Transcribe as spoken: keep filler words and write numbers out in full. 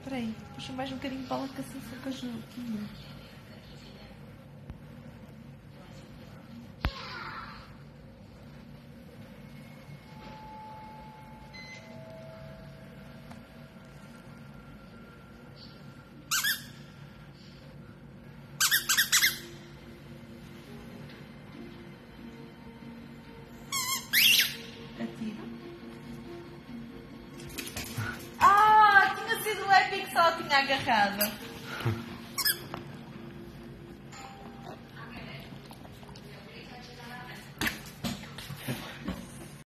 Espera aí, puxa mais um bocadinho para lá que assim focas no quinho. Ah, tinha sido o Epic que só tinha agarrado.